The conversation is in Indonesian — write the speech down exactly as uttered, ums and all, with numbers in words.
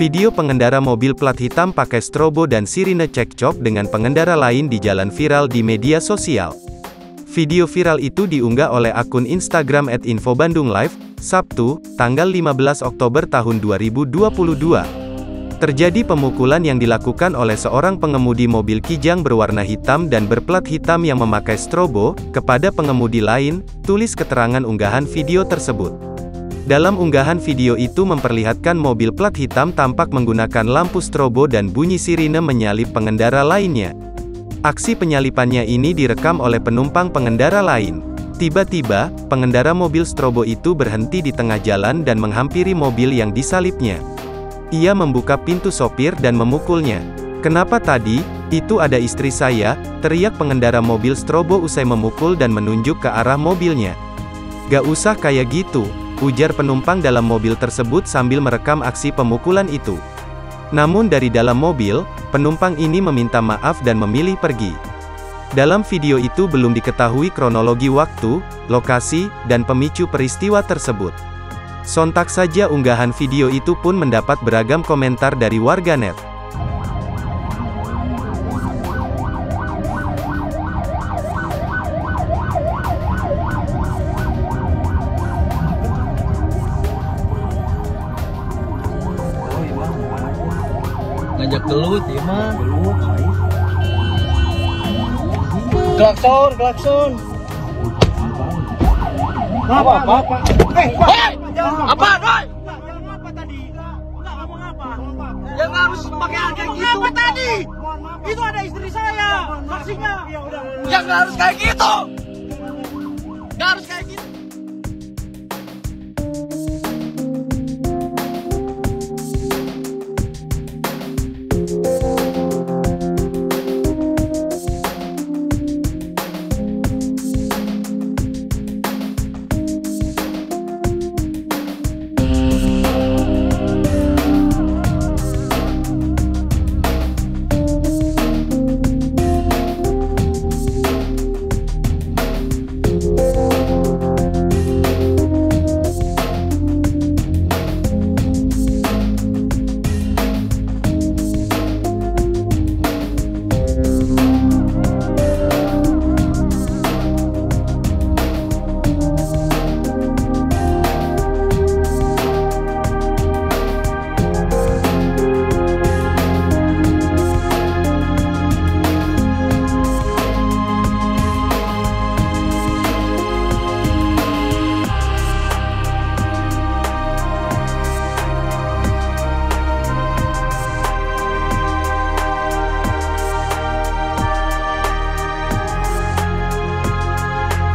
Video pengendara mobil plat hitam pakai strobo dan sirine cekcok dengan pengendara lain di jalan viral di media sosial. Video viral itu diunggah oleh akun Instagram et info bandung live, Sabtu, tanggal lima belas Oktober tahun dua ribu dua puluh dua. Terjadi pemukulan yang dilakukan oleh seorang pengemudi mobil Kijang berwarna hitam dan berplat hitam yang memakai strobo, kepada pengemudi lain, tulis keterangan unggahan video tersebut. Dalam unggahan video itu memperlihatkan mobil plat hitam tampak menggunakan lampu strobo dan bunyi sirine menyalip pengendara lainnya. Aksi penyalipannya ini direkam oleh penumpang pengendara lain. Tiba-tiba, pengendara mobil strobo itu berhenti di tengah jalan dan menghampiri mobil yang disalipnya. Ia membuka pintu sopir dan memukulnya. "Kenapa tadi? Itu ada istri saya," teriak pengendara mobil strobo usai memukul dan menunjuk ke arah mobilnya. "Gak usah kayak gitu," ujar penumpang dalam mobil tersebut sambil merekam aksi pemukulan itu. Namun dari dalam mobil, penumpang ini meminta maaf dan memilih pergi. Dalam video itu belum diketahui kronologi waktu, lokasi, dan pemicu peristiwa tersebut. Sontak saja unggahan video itu pun mendapat beragam komentar dari warganet. Ngajak gelut ya mah. Gelut, hai. Klakson, klakson. Apa, apa, apa? Eh, Apa, Roy? jangan ngapa tadi? Enggak, enggak ngomong apa? Yang harus pakai kayak gitu. Apa tadi? Itu ada istri saya, saksinya. Yang harus kayak gitu.